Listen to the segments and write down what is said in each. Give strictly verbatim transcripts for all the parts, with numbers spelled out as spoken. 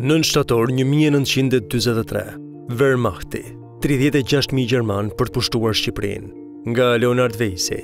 nëntë shtator një mijë e nëntëqind e dyzet e tre, Wehrmachti, tridhjetë e gjashtë mijë gjerman për të pushtuar Shqipërinë, nga Leonard Weissi.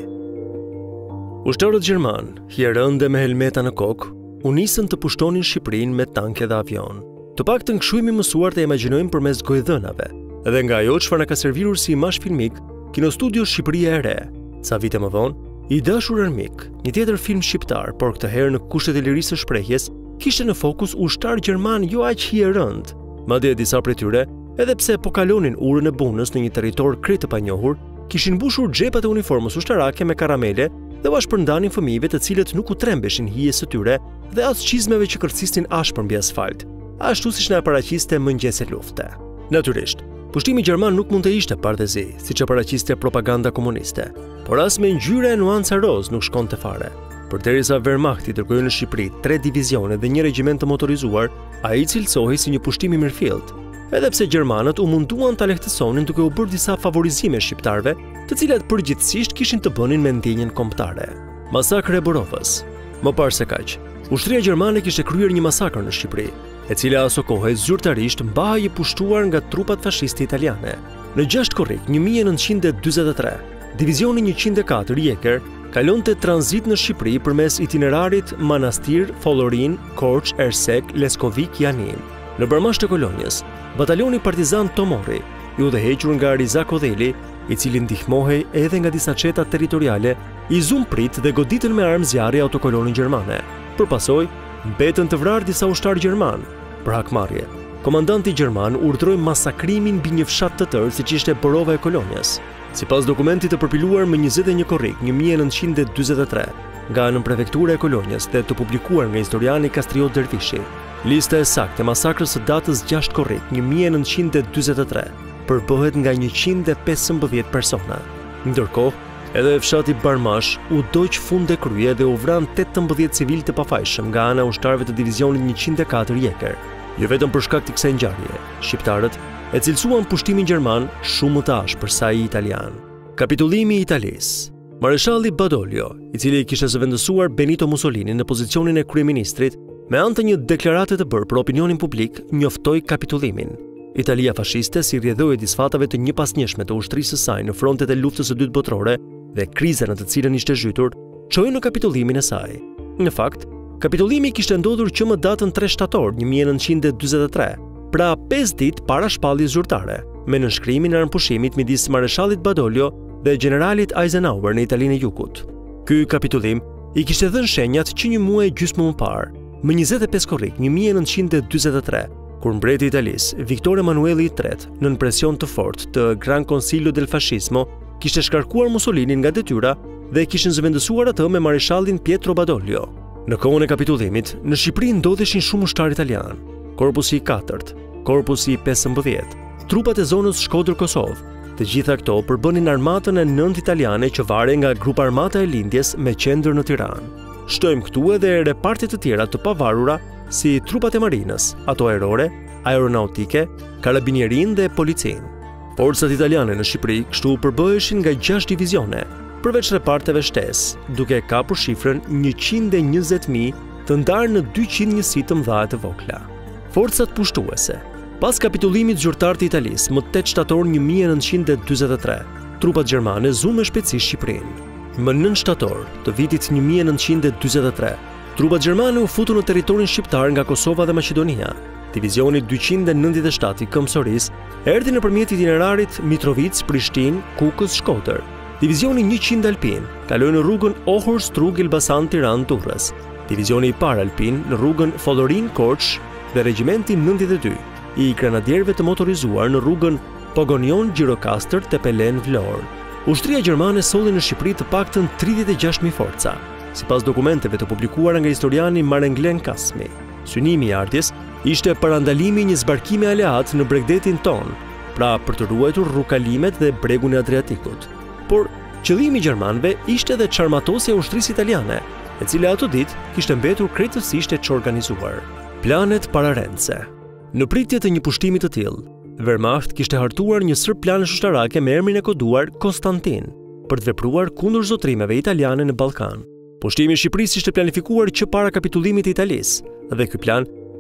Ushtarët gjerman, hierëndë me helmeta në kokë, u nisën të pushtonin Shqipërinë me tanke dhe avion. Të paktën kështu jemi mësuar të imagjinojmë përmes gojdhënave, dhe nga ajo çfarë na ka servirur si imazh filmik, Kinostudio Shqipëria e Re. Sa vite më vonë, I dashur armik, një tjetër film shqiptar, por këtë herë në kushtet e lirisë së shprehjes, kishte në fokus ushtar gjerman jo aq hierënd. Madje disa prej tyre, edhe pse po kalonin urën e bunës në një territor krejt të panjohur, kishin mbushur xhepat e uniformës ushtarake me karamele dhe u ashpërndanin fëmijëve të cilët nuk u trembeshin hijes së tyre dhe as çizmeve që kërcisnin ashpër mbi asfalt, ashtu siç na e paraqiste mëngjes e lufte. Natyrisht, pushtimi gjerman nuk mund të ishte parthezi, siç e paraqiste propaganda komuniste, por as me ngjyra e nuanca roz nuk shkonte fare. Përderisa Wehrmachti dërgoi në Shqipëri tre divizione dhe një regjiment të motorizuar, ai cilësohej si një pushtim i mirëfillt, edhe pse gjermanët u munduan ta lehtësonin duke u bërë disa favorizime shqiptarëve, të cilat përgjithsisht kishin të bënin me ndjenjen kombëtare. Masakri e Borovës. Më parë se kaq, ushtria gjermane kishte kryer një masakër në Shqipëri, e cila aso kohë zyrtarisht mbahej e pushtuar nga trupat fashiste italiane. Në gjashtë korrik një mijë e nëntëqind e dyzet e tre, divizioni njëqind e katër Jeker kalonte tranzit në Shqipëri përmes itinerarit Manastir, Follorin, Korç, Ersek, Leskovik, Janin. Në barmashtë të kolonjës, batalioni partizan Tomori, i udhëhequr nga Riza Kodheli, i cili ndihmohej edhe nga disa çeta territoriale, i zum prit dhe goditën me armë zjarri autokolonin gjermane. Për pasojë, mbetën të vrarë disa ushtarë gjerman. Për hakmarrje, komandanti gjerman urdhroi masakrimin mbi një fshat të tërë siç ishte Borova e kolonjës. Sipas dokumentit të përpiluar më njëzet e një korrik një mijë e nëntëqind e dyzet e tre, nga nën prefektura e kolonjës dhe të publikuar nga historiani Kastriot Dervishi, lista e saktë e masakrës së datës gjashtë korrik një mijë e nëntëqind e dyzet e tre përbëhet nga njëqind e pesëmbëdhjetë persona. Ndërkohë, edhe fshati Barmash u doq fund e krye dhe u vran tetëmbëdhjetë civil të pafajshëm nga ana e ushtarëve të divizionit njëqind e katër Jeker. Jo vetëm për shkak të kësaj ngjarje, shqiptarët e cilësuan pushtimin gjerman shumë më të ashpër sa i italian. Kapitullimi i Italisë. Mareshalli Badoglio, i cili kishte zëvendësuar Benito Mussolini në pozicionin e kryeministrit, me anë të një deklarate të bërë për opinionin publik, njoftoi kapitullimin. Italia fashiste si rrjedhoi disfatave të njëpasnjëshme të ushtrisë së saj në frontet e luftës së dytë botërore dhe krizën në të cilën ishte zhytur, çoi në kapitullimin e saj. Në fakt, kapitullimi kishte ndodhur që më datën tre shtator një mijë e nëntëqind e dyzet e tre, pra pesë ditë para shpalljes zyrtare, me nënshkrimin e armpushimit midis Mareshallit Badoglio dhe generalit Eisenhower në Italinë e Jugut. Ky kapitullim i kishte dhënë shenjat që një muaj gjysmë më parë, më njëzet e pesë korrik një mijë e nëntëqind e dyzet e tre, kur mbreti i Italisë, Victor Emanueli i tretë, nën presion të fortë të Gran Consiglio del Fascismo, kishte shkarkuar Mussolinin nga detyra dhe kishin zëvendësuar atë me mareshallin Pietro Badoglio. Në kohën e kapitullimit, në Shqipëri ndodheshin shumë ushtarë italian, Korpusi i katërt, Korpusi i pesëmbëdhjetë, trupat e zonës Shkodër-Kosovë. Të gjitha këto përbënin armatën e nëntë italiane që vare nga Grup Armata e Lindjes me qendër në Tiranë. Shtojmë këtu edhe repartet të tjera të pavarura si trupat e marinës, ato aerore, aeronautike, karabinierin dhe policin. Forcat italiane në Shqipëri kështu përbëheshin nga gjashtë divizione, përveç reparteve shtesë, duke kapur shifrën njëqind e njëzet mijë të ndarë në dyqind njësi të mëdha të vogla. Forcat pushtuese. Pas kapitullimit zyrtar të Italisë, më tetë shtator një mijë e nëntëqind e dyzet e tre, trupat gjermane zunë me shpejtësi Shqipërinë. Më nëntë shtator të vitit një mijë e nëntëqind e dyzet e tre, trupat gjermane u futu në territorin shqiptar nga Kosova dhe Maqedonia. Divizioni dyqind e nëntëdhjetë e shtatë i Këmbësorisë erdhi nëpërmjet itinerarit Mitrovic, Prishtinë, Kukës, Shkodër. Divizioni njëqind alpin kaloi në rrugën Ohër, Strug, Elbasan, Tiranë, Durrës. Divizioni i parë alpin në rrugën Follorin, Korç dhe regjimenti nëntëdhjetë e dy i grenadierëve të motorizuar në rrugën Pogonion, Gjirokastër, Tepelen, Vlorë. Ushtria gjermane solli në Shqipëri të paktën tridhjetë e gjashtë mijë forca. Sipas dokumenteve të publikuara nga historiani Marenglen Kasmi, synimi i ardhjes ishte parandalimi i një zbarkimi aleat në bregdetin ton, pra për të ruajtur rrugkalimet dhe bregun e Adriatikut. Por qëllimi i gjermanëve ishte edhe çarmatosja e ushtrisë italiane, e cila ato ditë kishte mbetur krejtësisht e çorganizuar. Planet pararendse. Në pritje të një pushtimi të tillë, Wehrmacht kishte hartuar një sër planesh ushtarake me emrin e koduar Konstantin për të vepruar kundër zotrimeve italiane në Ballkan. Pushtimi i Shqipërisë ishte planifikuar që para kapitullimit të Italisë, dhe ky plan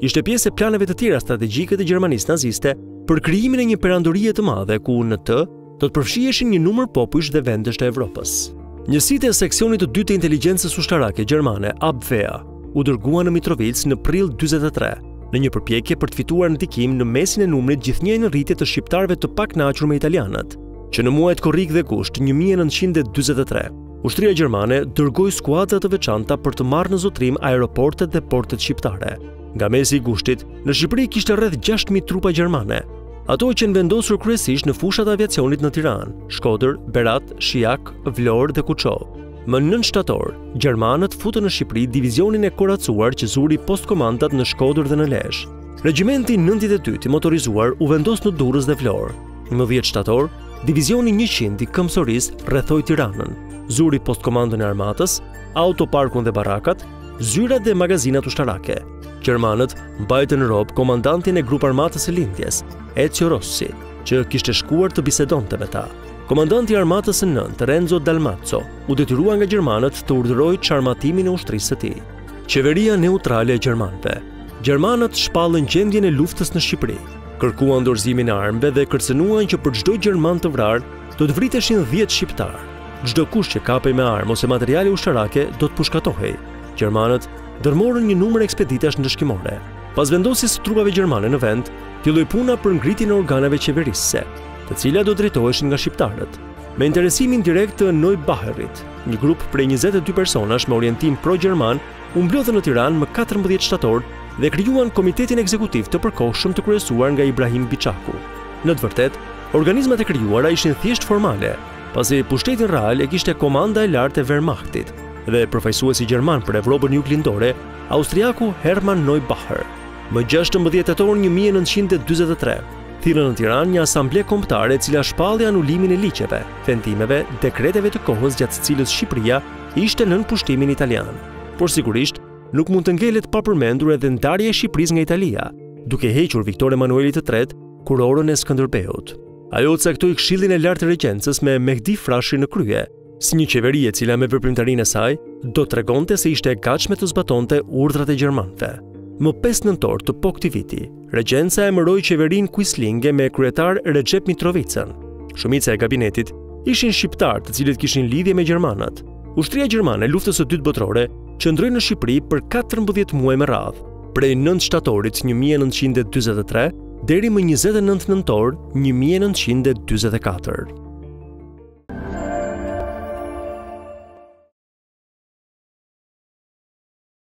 ishte pjesë e planeve të tjera strategjike të Gjermanisë naziste për krijimin e një perandorie të madhe ku në të do të përfshiheshin një numër popujsh dhe vendesh të Evropës. Njësitë e seksionit të dytë të inteligjencës ushtarake gjermane, Abwehr, u dërguan në Mitrovic në prill dyzet e tre, në një përpjekje për të fituar ndikim në mesin e numrit gjithnjë në rritje të shqiptarëve të pakënaqur me italianët, që në muajt korrik dhe gusht një mijë e nëntëqind e dyzet e tre, ushtria gjermane dërgoi skuadra të veçanta për të marrë në zotrim aeroportet dhe portet shqiptare. Nga mesi i gushtit, në Shqipëri kishte rreth gjashtë mijë trupa gjermane, ato që në vendosur kryesisht në fushat e aviacionit në Tiranë, Shkodër, Berat, Shijak, Vlorë dhe Kuçov. Më nëntë shtator, gjermanët futën në Shqipëri divizionin e koracuar që zuri postkomandat në Shkodër dhe në Lezhë. Regjimenti nëntëdhjetë e dytë i motorizuar u vendos në Durrës dhe Vlorë. Në dhjetë shtator, divizioni njëqind i Këmbësorisë rrethoi Tiranën, zuri postkomandën e armatës, autoparkun dhe barakat, zyrat dhe magazinat ushtarake. Gjermanët mbajtën në rob komandantin e grup armatës së lindjes, Ezio Rossi, që kishte shkuar të bisedonte me ta. Komandanti i armatës së nëntë, Renzo Dalmazzo, u detyrua nga gjermanët të urdhërojë çarmatimin e ushtrisë së tij. Qeveria neutrale e gjermanëve. Gjermanët shpallën gjendjen e luftës në Shqipëri, kërkuan dorëzimin e armëve dhe kërcënuan që për çdo gjerman të vrarë do të vriteshin dhjetë shqiptar. Çdo kush që kapej me armë ose materiale ushtarake do të pushkatohej. Gjermanët dërmorën një numër ekspeditash ndëshkimore. Pas vendosjes së trupave gjermane në vend, filloi puna për ngritjen e organeve qeverisëse, të cilat do drejtoheshin nga shqiptarët. Me interesimin direkt të Neubaherit, një grup prej njëzet e dy personash me orientim pro-gjerman u mblodhën në Tiranë më katërmbëdhjetë shtator dhe krijuan Komitetin Ekzekutiv të Përkohshëm të kryesuar nga Ibrahim Biçaku. Në të vërtetë, organizmat e krijuara ishin thjesht formale, pasi pushtetin real e kishte komanda e lartë e Wehrmachtit dhe përfaqësuesi gjerman për Evropën juglindore, austriaku Hermann Neubacher. Më gjashtëmbëdhjetë tetor një mijë e nëntëqind e dyzet e tre, thirrën në Tiranë një asamble kombëtare e cila shpalli anulimin e ligjeve, vendimeve, dekreteve të kohës gjatë së cilës Shqipëria ishte nën pushtimin italian. Por sigurisht, nuk mund të ngelet pa përmendur edhe ndarja e Shqipërisë nga Italia, duke hequr Viktor Emanueli të tretë, kurorën e Skënderbeut. Ajo caktoi Këshillin e Lartë të Regjencës me Mehdi Frashi në krye, si një qeveri e cila me veprimtarinë e saj do tregonte se ishte e gatshme të zbatonte urdhrat e gjermanëve. Më pesë nëntor të po këtij viti, Regjenca emëroi qeverinë Quislinge me kryetar Recep Mitrovicën. Shumica e kabinetit ishin shqiptar të cilët kishin lidhje me gjermanët. Ushtria gjermane e luftës së dytë botërore qëndroi në Shqipëri për katërmbëdhjetë muaj me radhë, prej nëntë shtatorit një mijë e nëntëqind e dyzet e tre deri më njëzet e nëntë nëntor një mijë e nëntëqind e dyzet e katër.